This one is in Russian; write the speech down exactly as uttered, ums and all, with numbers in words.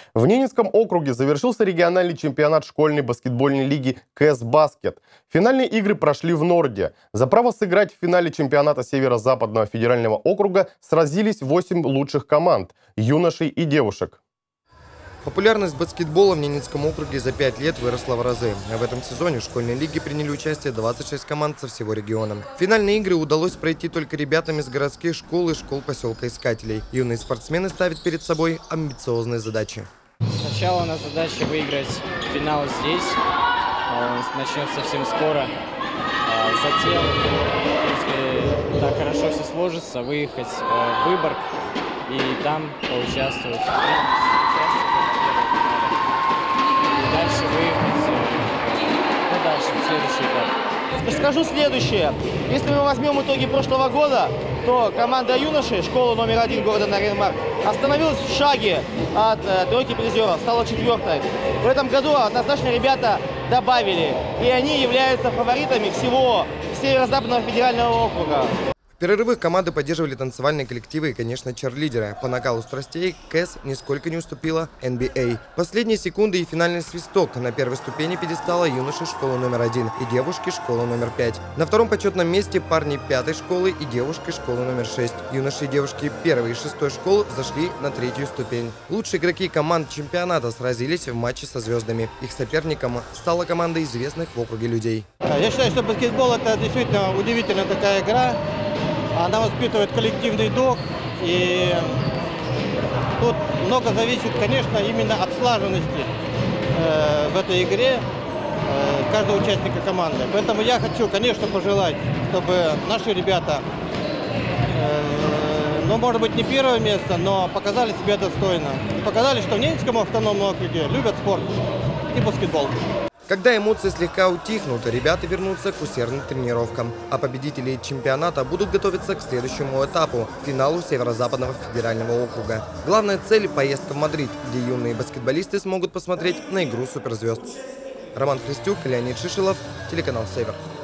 В Ненецком округе завершился региональный чемпионат школьной баскетбольной лиги КС Баскет. Финальные игры прошли в Норде. За право сыграть в финале чемпионата Северо-Западного федерального округа сразились восемь лучших команд – юношей и девушек. Популярность баскетбола в Ненецком округе за пять лет выросла в разы. А в этом сезоне в школьной лиге приняли участие двадцать шесть команд со всего региона. Финальные игры удалось пройти только ребятам из городских школ и школ поселка Искателей. Юные спортсмены ставят перед собой амбициозные задачи. Сначала у нас задача выиграть финал здесь. Он начнется совсем скоро. Затем, если так хорошо все сложится, выехать в Выборг и там поучаствовать. И дальше выехать, ну дальше, в следующий этап. Скажу следующее. Если мы возьмем итоги прошлого года, то команда юношей, школа номер один города Нарьян-Мар, остановилась в шаге от э, тройки призеров, стала четвертой. В этом году однозначно ребята добавили, и они являются фаворитами всего Северо-Западного федерального округа. В перерывах команды поддерживали танцевальные коллективы и, конечно, черлидеры. По накалу страстей КЭС нисколько не уступила эн би эй. Последние секунды и финальный свисток. На первой ступени пьедестала юноши школы номер один и девушки школы номер пять. На втором почетном месте парни пятой школы и девушки школы номер шесть. Юноши и девушки первой и шестой школы зашли на третью ступень. Лучшие игроки команд чемпионата сразились в матче со звездами. Их соперником стала команда известных в округе людей. Я считаю, что баскетбол – это действительно удивительная такая игра. Она воспитывает коллективный дух, и тут много зависит, конечно, именно от слаженности э, в этой игре э, каждого участника команды. Поэтому я хочу, конечно, пожелать, чтобы наши ребята, э, ну, может быть, не первое место, но показали себя достойно. И показали, что в Ненецком автономном округе любят спорт и баскетбол. Когда эмоции слегка утихнут, ребята вернутся к усердным тренировкам. А победители чемпионата будут готовиться к следующему этапу – финалу Северо-Западного федерального округа. Главная цель – поездка в Мадрид, где юные баскетболисты смогут посмотреть на игру суперзвезд. Роман Христюк, Леонид Шишилов, телеканал «Север».